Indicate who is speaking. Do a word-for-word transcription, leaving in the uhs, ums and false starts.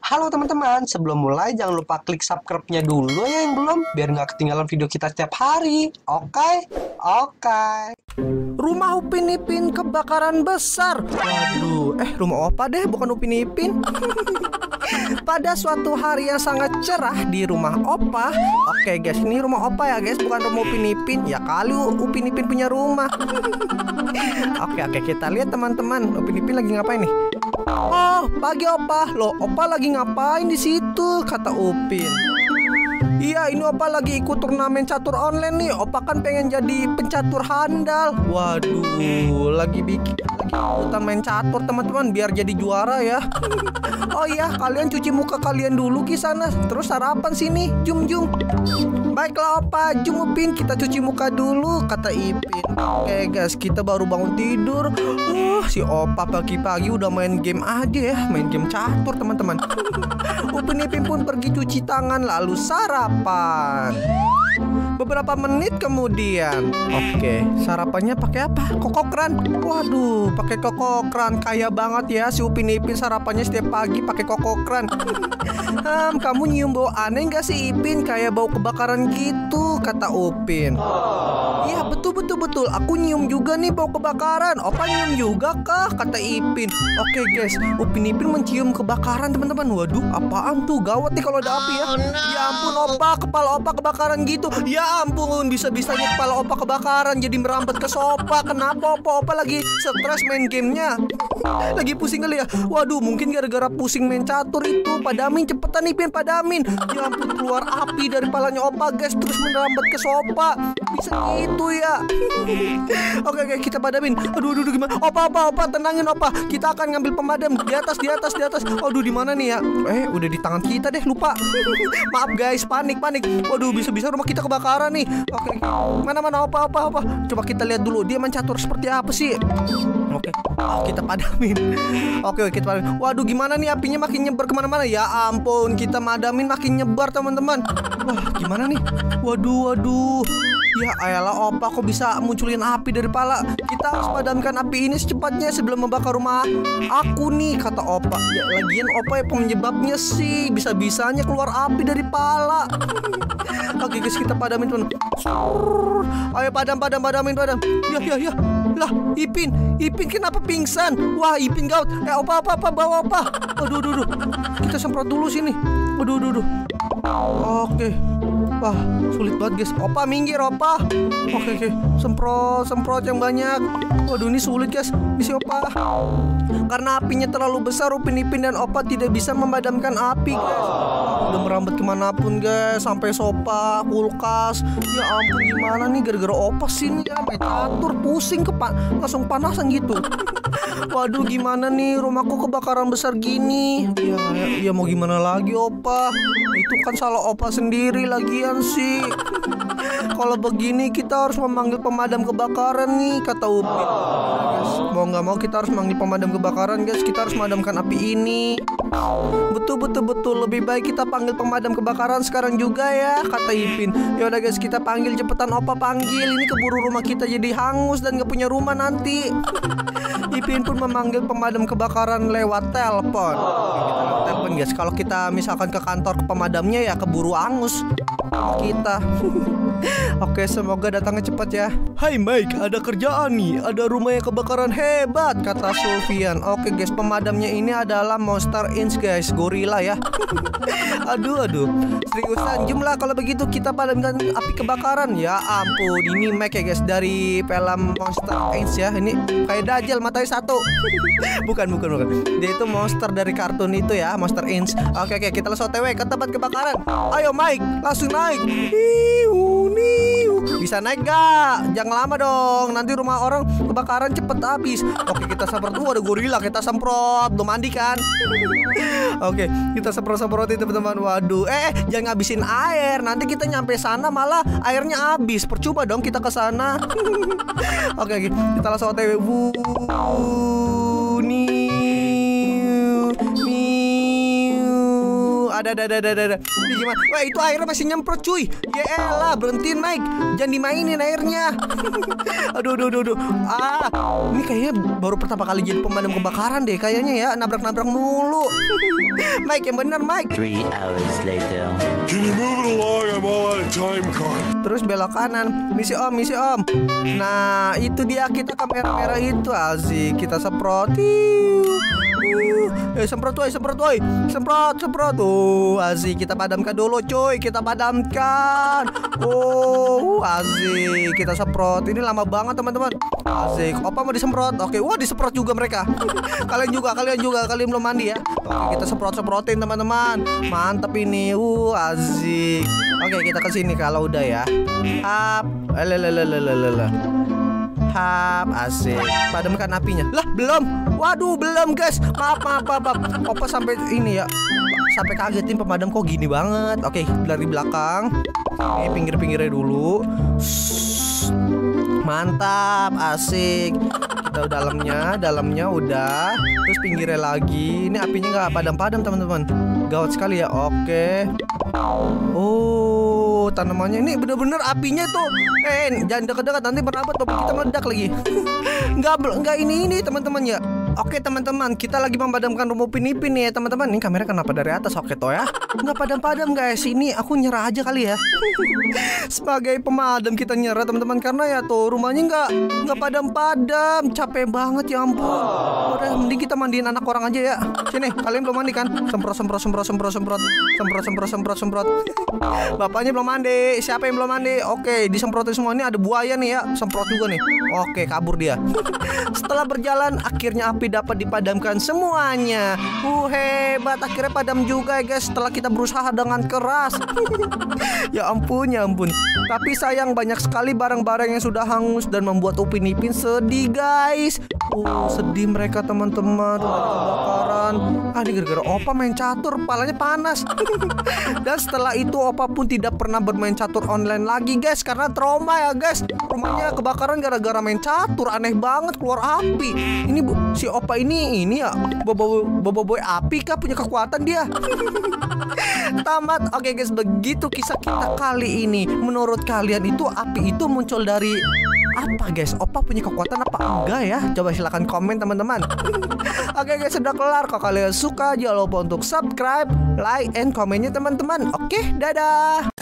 Speaker 1: Halo teman-teman, sebelum mulai jangan lupa klik subscribe-nya dulu ya yang belum, biar nggak ketinggalan video kita setiap hari. Oke? Oke.
Speaker 2: Rumah Upin Ipin kebakaran besar. Waduh, eh rumah Opa deh, bukan Upin Ipin. Pada suatu hari yang sangat cerah di rumah Opa. Oke guys, ini rumah Opa ya guys, bukan rumah Upin Ipin. Ya kali Upin Ipin punya rumah. Oke oke, kita lihat teman-teman, Upin Ipin lagi ngapain nih? Oh, pagi Opa. Loh, Opa lagi ngapain di situ? Kata Upin. Iya, ini Opa lagi ikut turnamen catur online nih. Opa kan pengen jadi pencatur handal. Waduh, lagi bikin lagi ikutan main catur teman-teman biar jadi juara ya. Oh iya, kalian cuci muka kalian dulu di sana. Terus sarapan sini. Jum jum. Baiklah Opa, jum Upin, kita cuci muka dulu, kata Ipin. Oke guys, kita baru bangun tidur. Uh, si Opa pagi-pagi udah main game aja ya, main game catur teman-teman. Upin Ipin pun pergi cuci tangan lalu sarapan. Beberapa menit kemudian, oke, sarapannya pakai apa? Kokokran. Waduh, pakai kokokran. Kaya banget ya si Upin Ipin, sarapannya setiap pagi pakai kokokran. Hmm, kamu nyium bau aneh gak sih Ipin? Kayak bau kebakaran gitu, kata Upin. Iya betul betul betul, aku nyium juga nih bau kebakaran. Opa nyium juga kah? Kata Ipin. Oke guys, Upin Ipin mencium kebakaran teman-teman. Waduh, apaan tuh? Gawat nih kalau ada api ya. Ya ampun Opa, kepala Opa kebakaran gitu. Ya ampun, bisa-bisanya kepala Opa kebakaran jadi merambat ke sofa. Kenapa Opa? Opa lagi stres main gamenya. Lagi pusing kali ya. Waduh, mungkin gara-gara pusing main catur itu. Padamin cepetan Ipin, padamin. Ya ampun, keluar api dari palanya Opa guys, terus merambat ke sofa. Bisa gitu ya. Oke oke, kita padamin. Aduh aduh, aduh gimana? Opa Opa Opa tenangin Opa. Kita akan ngambil pemadam di atas di atas di atas. Aduh di mana nih ya? Eh udah di tangan kita deh, lupa. Maaf guys, panik panik. Waduh, bisa-bisa rumah kita kebakaran nih. Oke, mana mana Opa Opa Opa. Coba kita lihat dulu dia main catur seperti apa sih. Oke, oh, kita padamin. Oke, kita padamin. Waduh, gimana nih apinya makin nyebar kemana-mana. Ya ampun, kita madamin makin nyebar teman-teman. Wah, gimana nih? Waduh, waduh. Ya ayalah Opa, kok bisa munculin api dari pala. Kita harus padamkan api ini secepatnya sebelum membakar rumah aku nih, kata Opa. Ya lagian Opa ya penyebabnya sih, bisa-bisanya keluar api dari pala. Oke guys, kita padamin teman. Ayo padam padam padamin padam. Ya ya ya. Lah Ipin, Ipin kenapa pingsan? Wah Ipin gawat. Eh Opa Opa Opa bawa Opa. Aduh aduh aduh. Kita semprot dulu sini. Aduh aduh aduh. Oke. Wah, sulit banget guys. Opa minggir Opa. Oke oke, semprot semprot yang banyak. Waduh ini sulit guys. Misi Opa. Karena apinya terlalu besar, Upin Ipin dan Opa tidak bisa memadamkan api guys. Udah merambat kemanapun guys, sampai sofa, kulkas. Ya ampun, gimana nih gara-gara Opa sini ya, main catur pusing kepan langsung panasan gitu. Waduh gimana nih, rumahku kebakaran besar gini. Ya, ya, ya mau gimana lagi Opa. Itu kan salah Opa sendiri lagian sih. Kalau begini kita harus memanggil pemadam kebakaran nih, kata Upin. Guys, mau nggak mau kita harus memanggil pemadam kebakaran guys. Kita harus memadamkan api ini. Betul betul betul, lebih baik kita panggil pemadam kebakaran sekarang juga ya, kata Ipin. Ya udah guys, kita panggil cepetan Opa, panggil. Ini keburu rumah kita jadi hangus dan nggak punya rumah nanti. Ipin pun memanggil pemadam kebakaran lewat telepon. Kita lewat telepon guys. Kalau kita misalkan ke kantor ke pemadamnya ya keburu hangus kita. Oke, semoga datangnya cepat ya. Hai Mike, ada kerjaan nih. Ada rumah yang kebakaran hebat, kata Sulfian. Oke guys, pemadamnya ini adalah Monster Inc guys, gorila ya. Aduh aduh, seriusan jumlah kalau begitu kita padamkan api kebakaran. Ya ampun, ini Mike ya guys dari film Monster Inc ya. Ini kayak Dajjal matanya satu. Bukan bukan bukan. Dia itu monster dari kartun itu ya, Monster Inc. Oke oke, kita langsung O T W ke tempat kebakaran. Ayo Mike, langsung naik. Hiu, niu. Bisa naik gak? Jangan lama dong, nanti rumah orang kebakaran cepet habis. Oke, kita semprot. Tuh ada gorila, kita semprot. Belum mandi kan? Oke, kita semprot-semprotin teman-teman. Waduh, eh, eh jangan ngabisin air. Nanti kita nyampe sana malah airnya habis. Percuma dong kita ke sana. Oke, oke, kita langsung O T W. Wuh, niu, niu. ada, ada, ada, ada, ada. Ini gimana? Wah, itu airnya masih nyemprot cuy. Ya elah, berhentiin Mike. Jangan dimainin airnya. Aduh, aduh, aduh, aduh. Ah, ini kayaknya baru pertama kali jadi pemadam kebakaran deh. Kayaknya ya, nabrak-nabrak mulu. Mike, yang bener Mike.
Speaker 3: Three hours later.
Speaker 4: Can you move it along? I'm all out of time card.
Speaker 2: Terus belok kanan. Misi om, misi om. Nah, itu dia kita kamera merah itu. Asik, kita semprot. Uh, eh semprot woy, semprot woy. Semprot, semprot. Tuh, asik, kita padamkan dulu cuy. Kita padamkan. Oh, asik, kita semprot. Ini lama banget teman-teman. Asik, opa mau disemprot. Oke, wah disemprot juga mereka. Kalian juga, kalian juga, kalian belum mandi ya. Oke, kita semprot-semprotin teman-teman. Mantap ini. Uh, asik. Oke, kita ke sini kalau udah ya. Hap, lelelelelelele. Hap, asik. Padamkan apinya. Lah, belum. Waduh, belum guys. Maaf, maaf, maaf, maaf. Opa sampai ini ya. Sampai kagetin pemadam kok gini banget. Oke, dari belakang. Ini pinggir-pinggirnya dulu. Shhh. Mantap, asik. Kita udah dalamnya, dalamnya udah. Terus pinggirnya lagi. Ini apinya nggak padam-padam teman-teman. Gawat sekali ya. Oke. Oh, tanamannya ini bener-bener apinya tuh. Eh, jangan dekat-dekat nanti berabat bapak kita meledak lagi. Nggak, nggak ini ini teman-teman ya. Oke teman-teman, kita lagi memadamkan rumah Upin Ipin nih ya teman-teman. Ini kamera kenapa dari atas? Oke toh ya. Nggak padam-padam guys. Ini aku nyerah aja kali ya. Sebagai pemadam kita nyerah teman-teman, karena ya tuh rumahnya nggak nggak padam-padam. Capek banget ya ampun. Udah mending kita mandiin anak orang aja ya. Sini, kalian belum mandi kan? Semprot semprot semprot semprot semprot semprot semprot semprot semprot. Bapaknya belum mandi. Siapa yang belum mandi? Oke, disemprotin semua. Ini ada buaya nih ya. Semprot juga nih. Oke, kabur dia. Setelah berjalan, akhirnya api dapat dipadamkan semuanya. Uh, hebat, akhirnya padam juga ya guys. Setelah kita berusaha dengan keras. Ya ampun, ya ampun. Tapi sayang banyak sekali barang-barang yang sudah hangus dan membuat Upin Ipin sedih guys. Uh, sedih mereka teman-teman. Kebakaran. Ah, ini gara-gara Opa main catur, kepalanya panas. Dan setelah itu Opa pun tidak pernah bermain catur online lagi guys, karena trauma ya guys. Rumahnya kebakaran gara-gara main catur. Aneh banget, keluar api. Ini bu, si Opa ini ini ya bobo bobo boy api kah, punya kekuatan dia. Tamat. Oke guys, begitu kisah kita kali ini. Menurut kalian itu api itu muncul dari apa guys? Opa punya kekuatan apa enggak ya? Coba silahkan komen teman-teman. Oke guys, sudah kelar. Kalau kalian suka jangan lupa untuk subscribe, like, and komennya teman-teman. Oke, dadah.